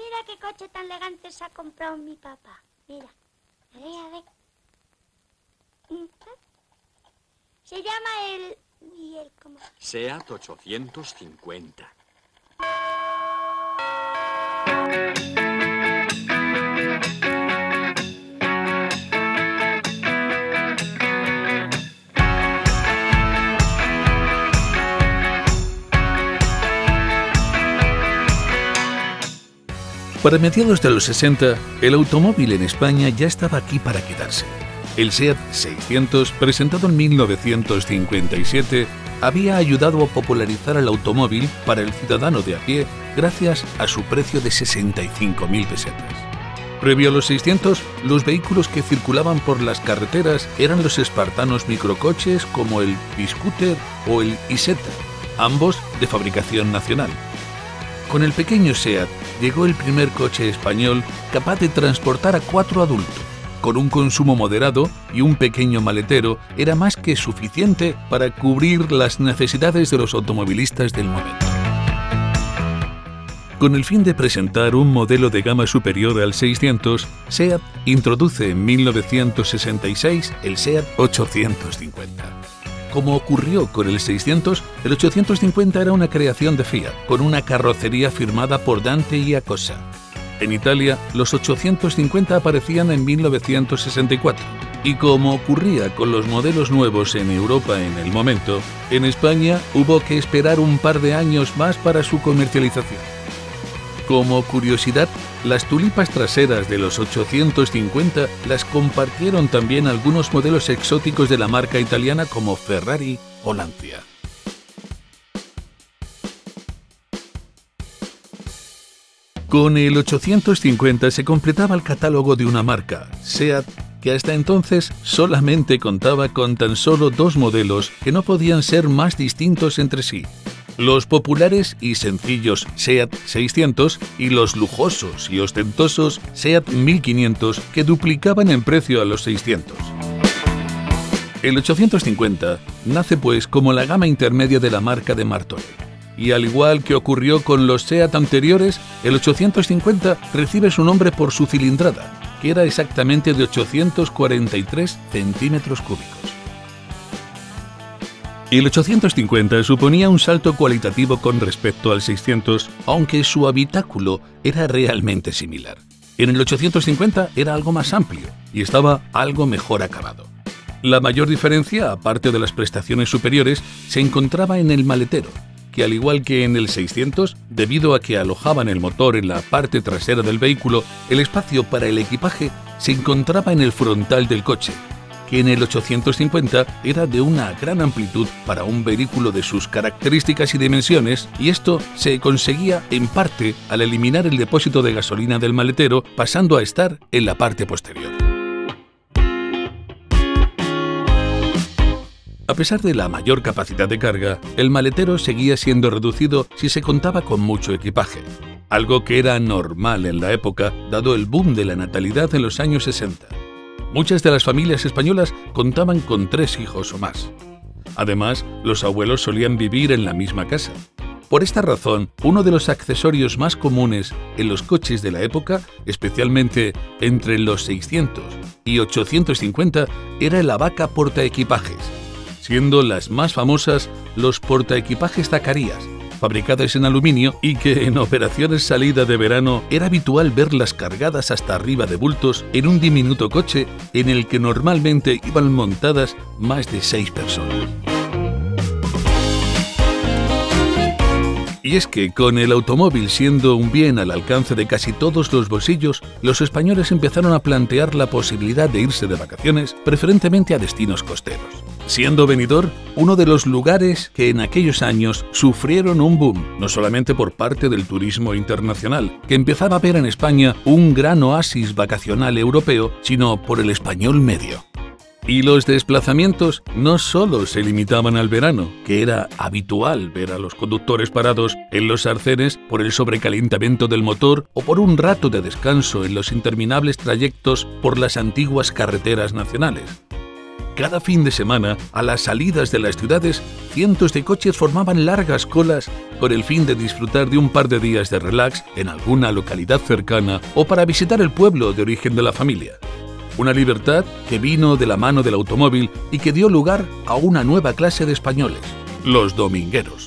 mira qué coche tan elegante se ha comprado mi papá. Mira. A ver. Se llama el... ¿cómo? SEAT 850. Para mediados de los 60, el automóvil en España ya estaba aquí para quedarse. El SEAT 600, presentado en 1957, había ayudado a popularizar el automóvil para el ciudadano de a pie gracias a su precio de 65.000 pesetas. Previo a los 600, los vehículos que circulaban por las carreteras eran los espartanos microcoches como el Piscooter o el Isetta, ambos de fabricación nacional. Con el pequeño SEAT llegó el primer coche español capaz de transportar a 4 adultos. Con un consumo moderado y un pequeño maletero era más que suficiente para cubrir las necesidades de los automovilistas del momento. Con el fin de presentar un modelo de gama superior al 600, SEAT introduce en 1966 el SEAT 850. Como ocurrió con el 600, el 850 era una creación de Fiat, con una carrocería firmada por Dante y Acosa. En Italia, los 850 aparecían en 1964, y como ocurría con los modelos nuevos en Europa en el momento, en España hubo que esperar un par de años más para su comercialización. Como curiosidad, las tulipas traseras de los 850 las compartieron también algunos modelos exóticos de la marca italiana como Ferrari o Lancia. Con el 850 se completaba el catálogo de una marca, SEAT, que hasta entonces solamente contaba con tan solo 2 modelos que no podían ser más distintos entre sí: los populares y sencillos SEAT 600 y los lujosos y ostentosos SEAT 1500, que duplicaban en precio a los 600. El 850 nace pues como la gama intermedia de la marca de Martorell. Y al igual que ocurrió con los SEAT anteriores, el 850 recibe su nombre por su cilindrada, que era exactamente de 843 centímetros cúbicos. El 850 suponía un salto cualitativo con respecto al 600, aunque su habitáculo era realmente similar. En el 850 era algo más amplio y estaba algo mejor acabado. La mayor diferencia, aparte de las prestaciones superiores, se encontraba en el maletero, que al igual que en el 600, debido a que alojaban el motor en la parte trasera del vehículo, el espacio para el equipaje se encontraba en el frontal del coche, que en el 850 era de una gran amplitud para un vehículo de sus características y dimensiones, y esto se conseguía en parte al eliminar el depósito de gasolina del maletero, pasando a estar en la parte posterior. A pesar de la mayor capacidad de carga, el maletero seguía siendo reducido si se contaba con mucho equipaje, algo que era normal en la época, dado el boom de la natalidad en los años 60. Muchas de las familias españolas contaban con 3 hijos o más. Además, los abuelos solían vivir en la misma casa. Por esta razón, uno de los accesorios más comunes en los coches de la época, especialmente entre los 600 y 850, era el hamaca portaequipajes, siendo las más famosas los portaequipajes Zacarías, fabricadas en aluminio y que en operaciones salida de verano era habitual verlas cargadas hasta arriba de bultos en un diminuto coche en el que normalmente iban montadas más de 6 personas. Y es que con el automóvil siendo un bien al alcance de casi todos los bolsillos, los españoles empezaron a plantear la posibilidad de irse de vacaciones, preferentemente a destinos costeros, siendo Benidorm uno de los lugares que en aquellos años sufrieron un boom, no solamente por parte del turismo internacional, que empezaba a ver en España un gran oasis vacacional europeo, sino por el español medio. Y los desplazamientos no solo se limitaban al verano, que era habitual ver a los conductores parados en los arcenes por el sobrecalentamiento del motor o por un rato de descanso en los interminables trayectos por las antiguas carreteras nacionales. Cada fin de semana, a las salidas de las ciudades, cientos de coches formaban largas colas con el fin de disfrutar de un par de días de relax en alguna localidad cercana o para visitar el pueblo de origen de la familia. Una libertad que vino de la mano del automóvil y que dio lugar a una nueva clase de españoles, los domingueros.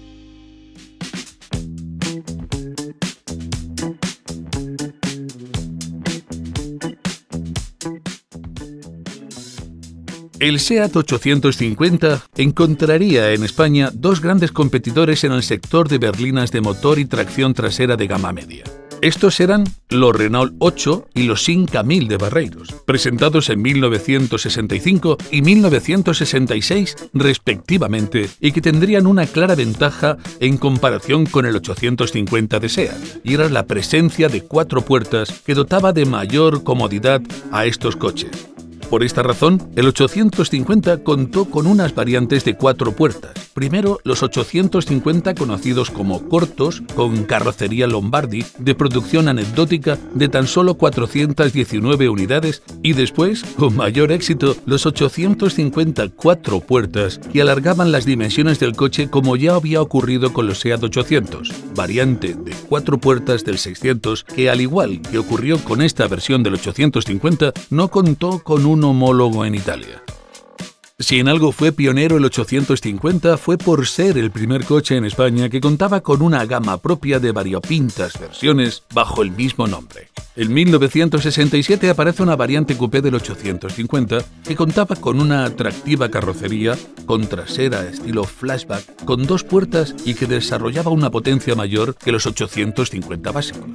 El SEAT 850 encontraría en España dos grandes competidores en el sector de berlinas de motor y tracción trasera de gama media. Estos eran los Renault 8 y los Simca 1000 de Barreiros, presentados en 1965 y 1966 respectivamente, y que tendrían una clara ventaja en comparación con el 850 de SEAT, y era la presencia de 4 puertas que dotaba de mayor comodidad a estos coches. Por esta razón, el 850 contó con unas variantes de 4 puertas. Primero, los 850 conocidos como cortos, con carrocería Lombardi, de producción anecdótica de tan solo 419 unidades, y después, con mayor éxito, los 850 4 puertas, que alargaban las dimensiones del coche como ya había ocurrido con los SEAT 800, variante de 4 puertas del 600, que al igual que ocurrió con esta versión del 850, no contó con un homólogo en Italia. Si en algo fue pionero el 850 fue por ser el primer coche en España que contaba con una gama propia de variopintas versiones bajo el mismo nombre. En 1967 aparece una variante coupé del 850 que contaba con una atractiva carrocería con trasera estilo flashback con 2 puertas y que desarrollaba una potencia mayor que los 850 básicos.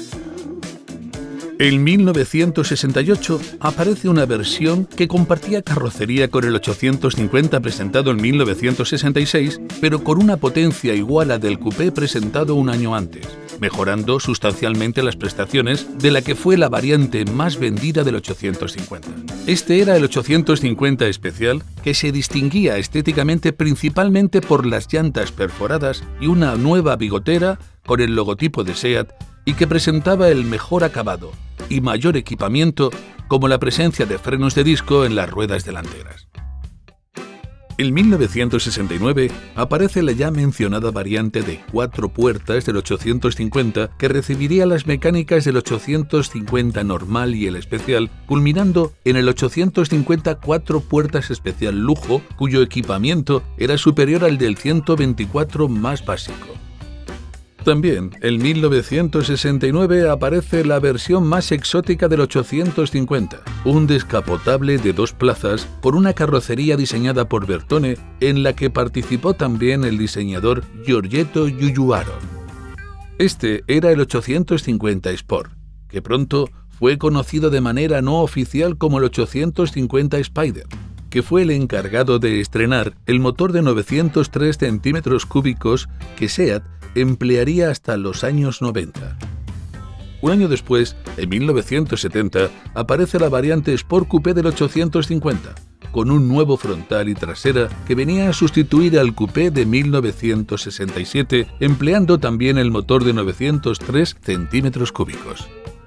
En 1968 aparece una versión que compartía carrocería con el 850 presentado en 1966, pero con una potencia igual a del coupé presentado un año antes, mejorando sustancialmente las prestaciones de la que fue la variante más vendida del 850. Este era el 850 especial, que se distinguía estéticamente principalmente por las llantas perforadas y una nueva bigotera con el logotipo de SEAT, y que presentaba el mejor acabado y mayor equipamiento, como la presencia de frenos de disco en las ruedas delanteras. En 1969 aparece la ya mencionada variante de 4 puertas del 850 que recibiría las mecánicas del 850 normal y el especial, culminando en el 850 4 puertas especial lujo, cuyo equipamiento era superior al del 124 más básico. También, en 1969 aparece la versión más exótica del 850, un descapotable de 2 plazas por una carrocería diseñada por Bertone, en la que participó también el diseñador Giorgetto Giugiaro. Este era el 850 Sport, que pronto fue conocido de manera no oficial como el 850 Spider, que fue el encargado de estrenar el motor de 903 centímetros cúbicos que SEAT emplearía hasta los años 90. Un año después, en 1970, aparece la variante Sport Coupé del 850, con un nuevo frontal y trasera que venía a sustituir al Coupé de 1967, empleando también el motor de 903 centímetros cúbicos.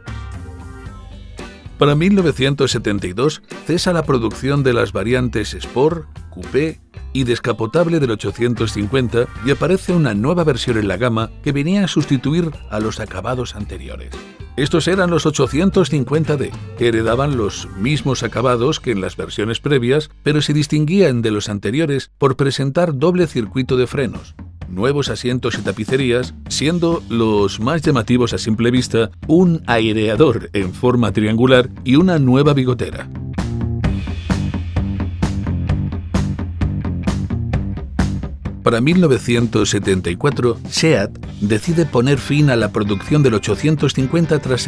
Para 1972 cesa la producción de las variantes Sport, Coupé y descapotable del 850 y aparece una nueva versión en la gama que venía a sustituir a los acabados anteriores. Estos eran los 850D, que heredaban los mismos acabados que en las versiones previas, pero se distinguían de los anteriores por presentar doble circuito de frenos, nuevos asientos y tapicerías, siendo los más llamativos a simple vista un aireador en forma triangular y una nueva bigotera. Para 1974, SEAT decide poner fin a la producción del 850 tras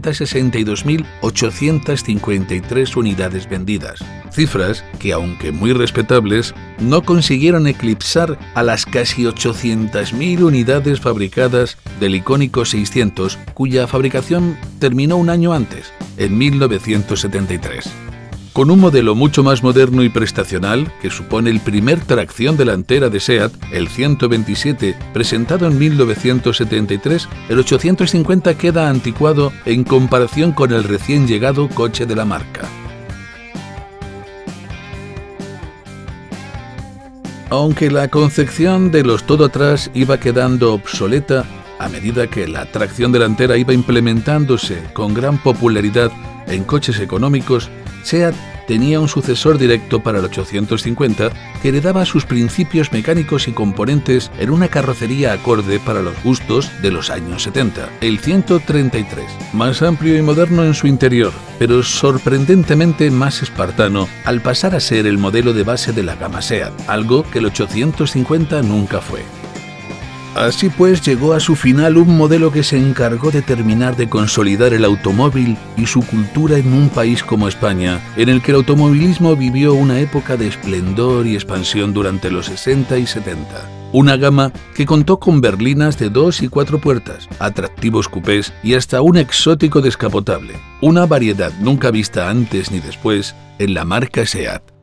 662.853 unidades vendidas, cifras que, aunque muy respetables, no consiguieron eclipsar a las casi 800.000 unidades fabricadas del icónico 600, cuya fabricación terminó un año antes, en 1973. Con un modelo mucho más moderno y prestacional, que supone el primer tracción delantera de SEAT, el 127, presentado en 1973, el 850 queda anticuado en comparación con el recién llegado coche de la marca. Aunque la concepción de los todo atrás iba quedando obsoleta a medida que la tracción delantera iba implementándose con gran popularidad en coches económicos, SEAT tenía un sucesor directo para el 850 que heredaba sus principios mecánicos y componentes en una carrocería acorde para los gustos de los años 70, el 133, más amplio y moderno en su interior, pero sorprendentemente más espartano al pasar a ser el modelo de base de la gama SEAT, algo que el 850 nunca fue. Así pues, llegó a su final un modelo que se encargó de terminar de consolidar el automóvil y su cultura en un país como España, en el que el automovilismo vivió una época de esplendor y expansión durante los 60 y 70. Una gama que contó con berlinas de 2 y 4 puertas, atractivos cupés y hasta un exótico descapotable. Una variedad nunca vista antes ni después en la marca SEAT.